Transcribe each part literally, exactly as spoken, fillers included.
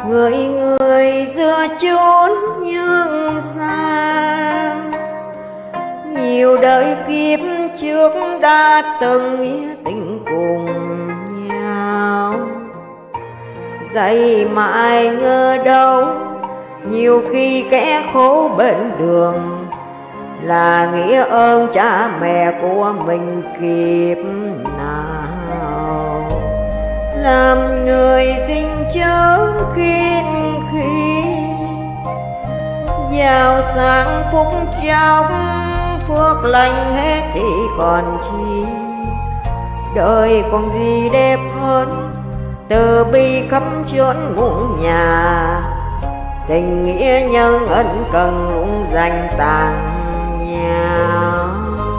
người người giữa chốn nhưng xa, nhiều đời kiếp trước đã từng nghĩa tình cùng nhau. Dạy mãi ngờ đâu nhiều khi kẻ khổ bên đường là nghĩa ơn cha mẹ của mình kiếp nào. Làm người sinh chớ khiên khi giàu sang phúc chốc, phước lành hết thì còn chi. Đời còn gì đẹp hơn từ bi khắp chốn muôn nhà, tình nghĩa nhân ân cần luôn dành tặng nhau.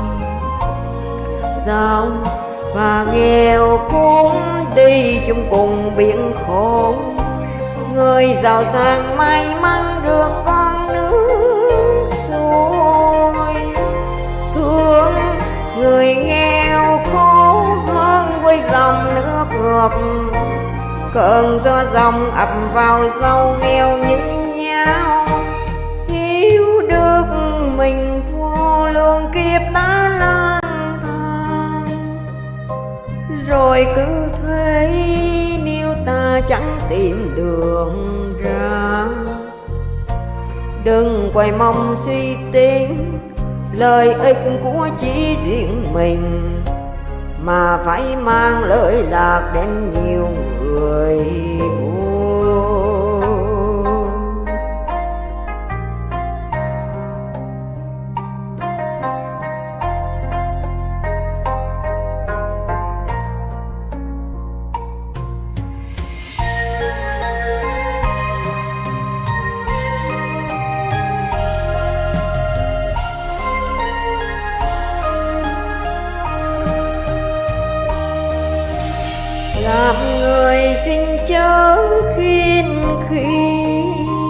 Giàu và nghèo cũng đi chung cùng biển khổ, người giàu sang may mắn được con nước xuôi. Thương người nghèo khổ hơn với dòng nước ngược, cơn gió dòng ập vào giàu nghèo như nhau. Hiểu được mình vô lượng kiếp đã lang thang, rồi cứ thấy nếu ta chẳng tìm đường ra. Đừng quay mong suy tính lợi ích của chỉ riêng mình, mà phải mang lợi lạc đến nhiều người vui. Làm người sinh chớ khiên khi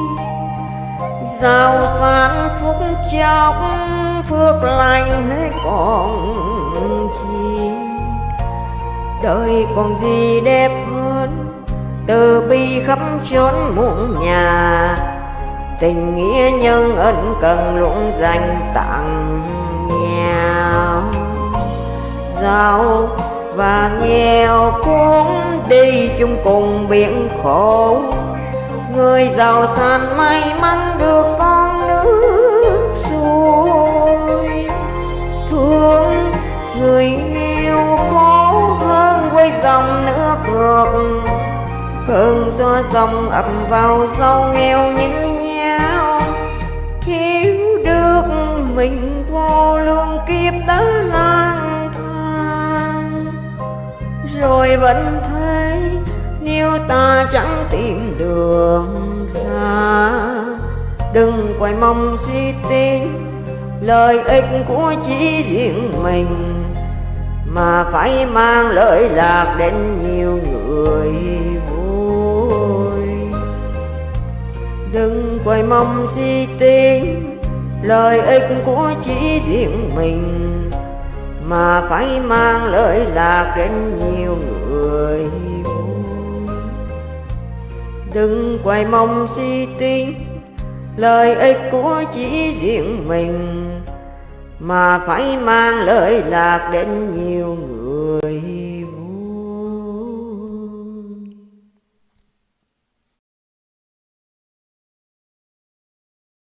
giàu sang phúc chốc, phước lành hết còn chi. Đời còn gì đẹp hơn từ bi khắp chốn muôn nhà, tình nghĩa nhân ân cần luôn dành tặng nhau. Giàu và nghèo cũng đi chung cùng biển khổ, người giàu sang may mắn được con nước xuôi. Thương người nghèo khổ hơn với dòng nước ngược, cơn gió dòng ập vào giàu nghèo như nhau. Hiểu được mình vô lượng kiếp đã lang thang, rồi vẫn thấy nếu ta chẳng tìm đường ra. Đừng quay mong suy tính lợi ích của chỉ riêng mình, mà phải mang lợi lạc đến nhiều người vui. Đừng quay mong suy tính lợi ích của chỉ riêng mình, mà phải mang lợi lạc đến nhiều người vui. Đừng quay mong suy tính lợi ích của chỉ riêng mình, mà phải mang lợi lạc đến nhiều người.